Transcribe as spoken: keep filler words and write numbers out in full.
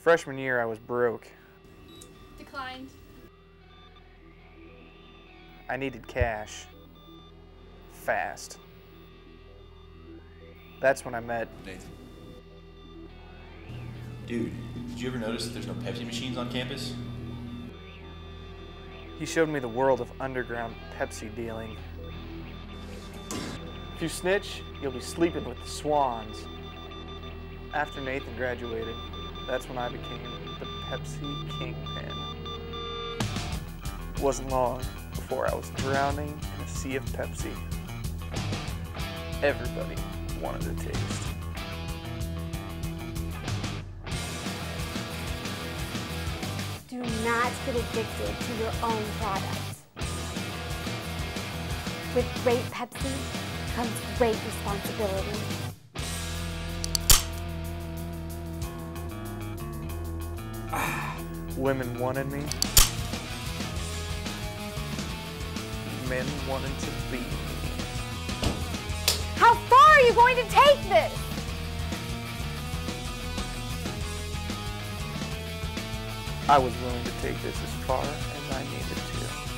Freshman year, I was broke. Declined. I needed cash. Fast. That's when I met Nathan. Dude, did you ever notice that there's no Pepsi machines on campus? He showed me the world of underground Pepsi dealing. If you snitch, you'll be sleeping with the swans. After Nathan graduated, that's when I became the Pepsi kingpin. It wasn't long before I was drowning in a sea of Pepsi. Everybody wanted a taste. Do not get addicted to your own products. With great Pepsi comes great responsibility. Women wanted me. Men wanted to be me. How far are you going to take this? I was willing to take this as far as I needed to.